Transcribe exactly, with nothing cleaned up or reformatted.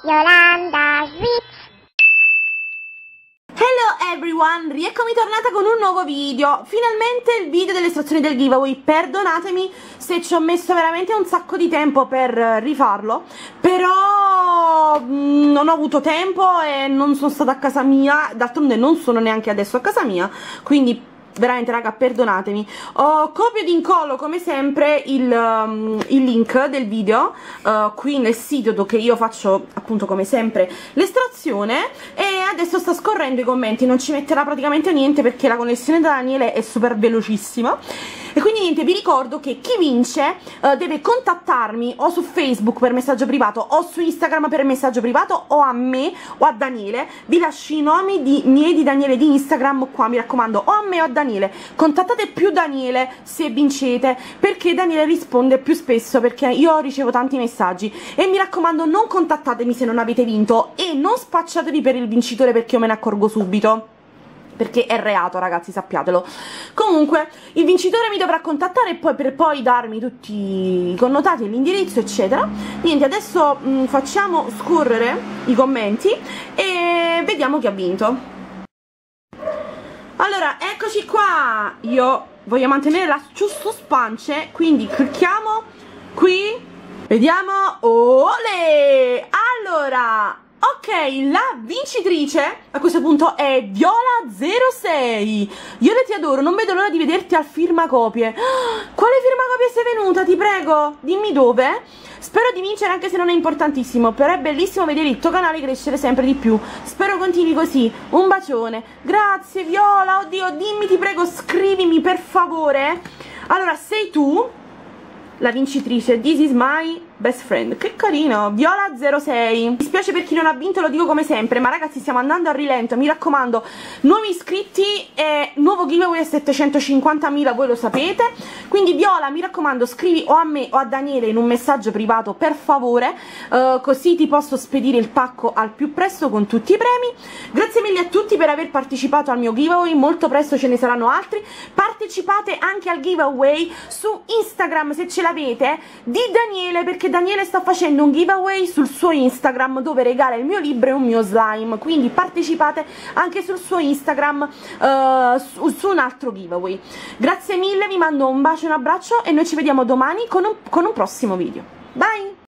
Yolanda Sweet. Hello everyone, rieccomi tornata con un nuovo video. Finalmente il video delle istruzioni del giveaway. Perdonatemi se ci ho messo veramente un sacco di tempo per rifarlo, però mh, non ho avuto tempo e non sono stata a casa mia. D'altronde non sono neanche adesso a casa mia, quindi veramente raga, perdonatemi. Ho copio ed incollo come sempre il, um, il link del video uh, qui nel sito dove io faccio appunto come sempre l'estrazione, e adesso sta scorrendo i commenti. Non ci metterà praticamente niente perché la connessione da Daniele è super velocissima, e quindi niente, vi ricordo che chi vince uh, deve contattarmi o su Facebook per messaggio privato o su Instagram per messaggio privato, o a me o a Daniele. Vi lascio i nomi di miei e di Daniele di Instagram qua, mi raccomando, o a me o a Daniele. Contattate più Daniele se vincete, perché Daniele risponde più spesso, perché io ricevo tanti messaggi. E mi raccomando, non contattatemi se non avete vinto, e non spacciatevi per il vincitore perché io me ne accorgo subito, perché è reato, ragazzi, sappiatelo. Comunque il vincitore mi dovrà contattare e poi per poi darmi tutti i connotati e l'indirizzo eccetera. Niente, adesso mh, facciamo scorrere i commenti e vediamo chi ha vinto. Allora, eccoci qua. Io voglio mantenere la suspense, quindi clicchiamo qui, vediamo. Olè! Allora, ok, la vincitrice a questo punto è Viola zero sei. Viola, ti adoro, non vedo l'ora di vederti al firmacopie. Quale firmacopie sei venuta? Ti prego, dimmi dove. Spero di vincere anche se non è importantissimo, però è bellissimo vedere il tuo canale crescere sempre di più. Spero continui così. Un bacione. Grazie Viola, oddio, dimmi, ti prego, scrivimi per favore. Allora, sei tu la vincitrice, this is my best friend. Che carino, Viola zero sei. Mi spiace per chi non ha vinto, lo dico come sempre, ma ragazzi stiamo andando a rilento, mi raccomando. Nuovi iscritti e nuovo giveaway a settecentocinquantamila, voi lo sapete. Quindi Viola, mi raccomando, scrivi o a me o a Daniele in un messaggio privato per favore, uh, così ti posso spedire il pacco al più presto con tutti i premi. Grazie mille a tutti per aver partecipato al mio giveaway, molto presto ce ne saranno altri. Partecipate anche al giveaway su Instagram se ce l'avete di Daniele, perché Daniele sta facendo un giveaway sul suo Instagram dove regala il mio libro e un mio slime, quindi partecipate anche sul suo Instagram uh, su, su un altro giveaway. Grazie mille, vi mando un bacio e un abbraccio e noi ci vediamo domani con un, con un prossimo video. Bye!